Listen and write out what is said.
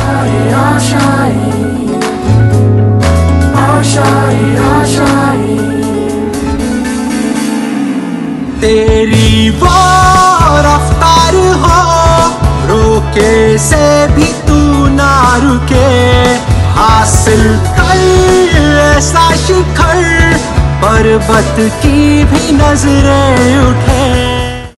आशाएं आशाएं आशाएं आशाएं। तेरी वो रफ्तार हो, रोके से भी तू ना रुके, हासिल कर ऐसा शिखर पर्वत की भी नजरें उठे।